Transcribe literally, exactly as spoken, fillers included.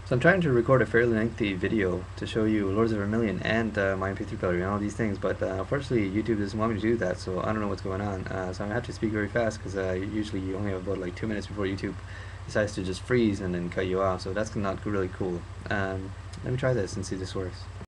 So I'm trying to record a fairly lengthy video to show you Lords of Vermilion and uh, my M P three player and all these things, but uh, unfortunately YouTube doesn't want me to do that, so I don't know what's going on. Uh, so I'm gonna have to speak very fast because uh, usually you only have about like two minutes before YouTube decides to just freeze and then cut you off. So that's not really cool. Um, let me try this and see if this works.